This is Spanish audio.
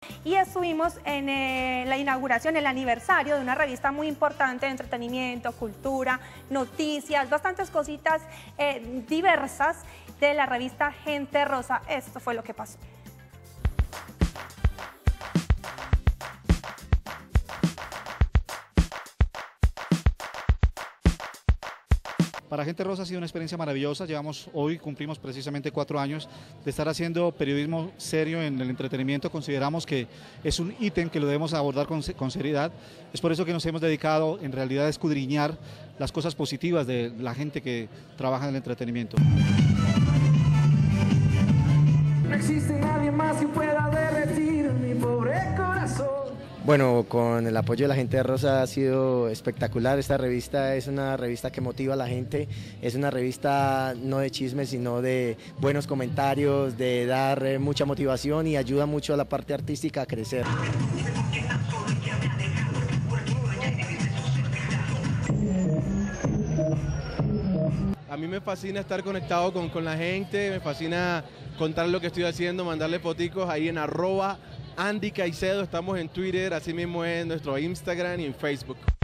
Y estuvimos en la inauguración, el aniversario de una revista muy importante de entretenimiento, cultura, noticias, bastantes cositas diversas de la revista Gente Rosa. Esto fue lo que pasó. Para Gente Rosa ha sido una experiencia maravillosa. Hoy cumplimos precisamente 4 años de estar haciendo periodismo serio en el entretenimiento. Consideramos que es un ítem que lo debemos abordar con seriedad. Es por eso que nos hemos dedicado en realidad a escudriñar las cosas positivas de la gente que trabaja en el entretenimiento. No existe nadie más que pueda derretir mi pobre corazón. Bueno, con el apoyo de la Gente Rosa ha sido espectacular. Esta revista es una revista que motiva a la gente, es una revista no de chismes, sino de buenos comentarios, de dar mucha motivación y ayuda mucho a la parte artística a crecer. A mí me fascina estar conectado con la gente, me fascina contar lo que estoy haciendo, mandarle foticos ahí en @Andy Caicedo, estamos en Twitter, así mismo en nuestro Instagram y en Facebook.